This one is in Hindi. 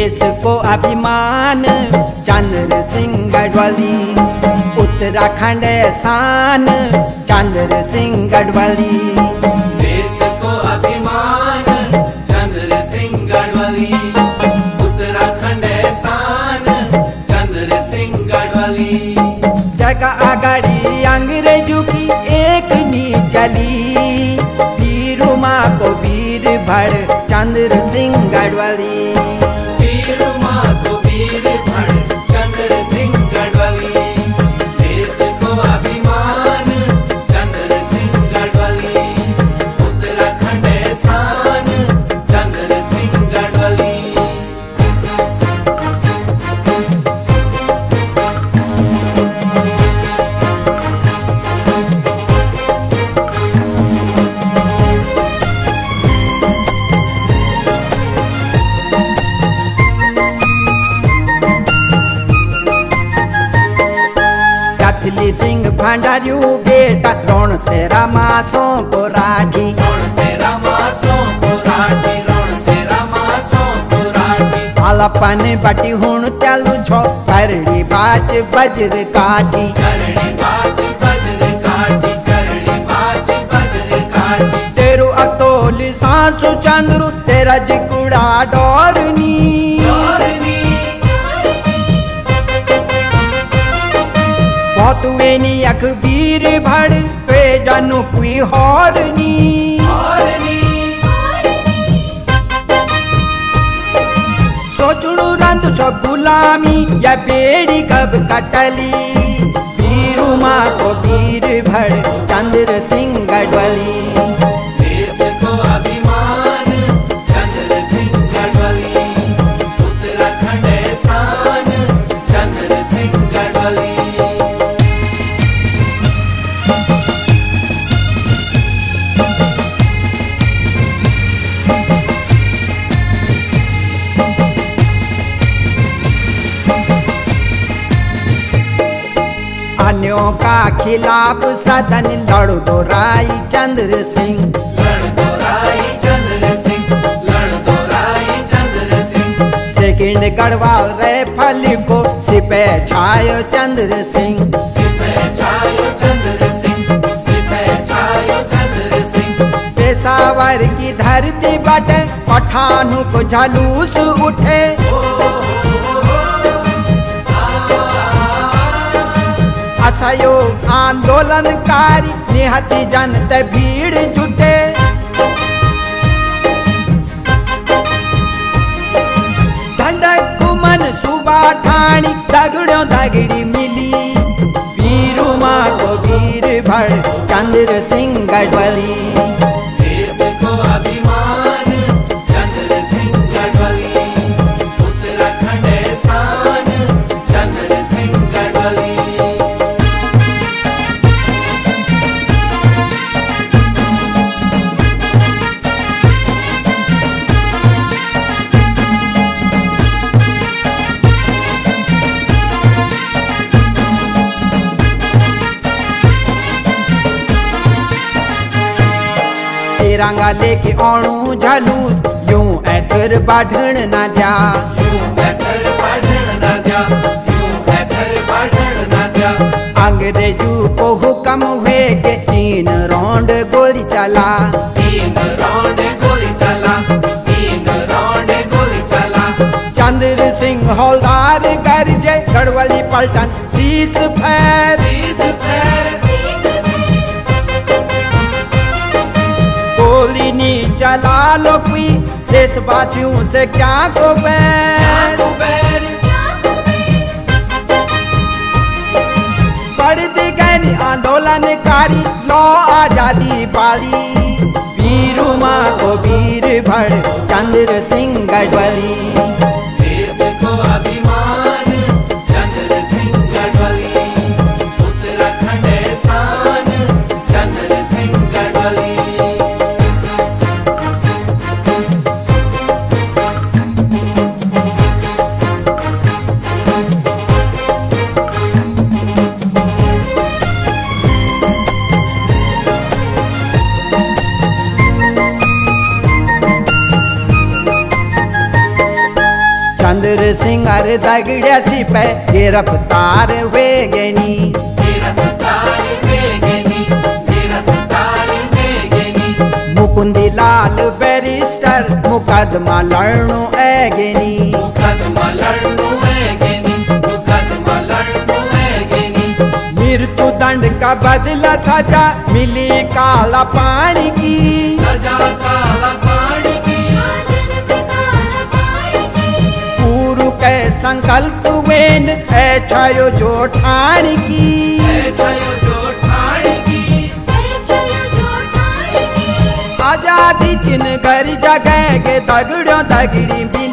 देश को अभिमान चंद्र सिंह गढ़वाली, उत्तराखंड शान चंद्र सिंह गढ़वाली। देश को अभिमान चंद्र सिंह गढ़वाली, उत्तराखंड शान चंद्र सिंह गढ़वाली। जगह आगाड़ी अंग्रेजों की एक नी चली, वीरू माँ को वीर भड़ चंद्र सिंह गढ़वाली। वीरू माँ को वीर भड़ चंद्र सिंह गढ़वाली, देश को अभिमान चंद्र सिंह गढ़वाली, उत्तराखंड शान चंद्र सिंह गढ़वाली। कथली सिंह भंडारियों बेटा रण से रामासों को राठी, रण से रामासों को राठी, रण से रामासों को राठी। आलापन बटी हुण त्यालु छो करड़ी बाज बज्र काठी, करड़ी बाज बज्र काठी, करड़ी बाज बज्र काठी। तेरो अतोल सांसु चंद्रु तेरा जिकुड़ा डोरनी, तुवेनी अखबीर भड़ पे जानू कुई हॉरनी। सोचड़ू रंद छो गुलामी या बेड़ी कब कटली, वीरू माँ को वीर भड़ चंद्र सिंह गढ़वाली। देश को अभिमान चंद्र सिंह गढ़वाली, उत्तराखंड शान चंद्र सिंह गढ़वाली। अन्यों का खिलाफ सदन लड़ दो राय चंद्र सिंह, लड़ दो राय चंद्र सिंह, लड़ दो राय चंद्र सिंह। सेकंड गढ़वाल राइफल को सिपे छायो चंद्र सिंह, सिपे छायो चंद्र सिंह, सिपे छायो चंद्र सिंह। पेशावर की धरती बटे पठानों को झलूस उठे, असहयोग आंदोलनकारी निहती जनता भीड़ जुटे। धंधक कुमन सुबह ठाणी दगड़ों दगड़ी मिली, वीरू माँ को वीर भड़ चंद्र सिंह गढ़वाली। देश को अभिमान चंद्र सिंह गढ़वाली, उत्तराखंड शान चंद्र सिंह गढ़वाली। तिरंगा लेके आणू झलूस यूं ऐथर बढ़ण ना जा, यूं ऐथर बढ़ण ना जा, यूं ऐथर बढ़ण ना जा। अंग्रेजों को हुक्म हुए के 3 राउंड गोली चला, 3 राउंड गोली चला, 3 राउंड गोली चला। चंद्र सिंह हौलदार गरजे गढ़वाली पलटन शीश फैर, शीश फैर, गोली नी चला लो कोई देशवासियों से क्या को बैर। बढ़ गए आंदोलनकारी लो आजादी पाली, वीरू माँ को वीर भड़ चंद्र सिंह गढ़वाली। देश को अभिमान चंद्र सिंह गढ़वाली, उत्तराखंड शान चंद्र सिंह गढ़वाली। चंद्र सिंह अर दगड़िया सिपह गिरफ्तार वे गनी। मुकुंदी लाल बैरिस्टर मुकदमा लड़नु ऐगनी। मृत्यु दंड का बदला सजा मिली काला पानी की। पूर्व के संकल्प वेन ऐछायो जो ठाणी की। आजादी चिन्ह घर जगह के दगड़ियों दगड़ी बिन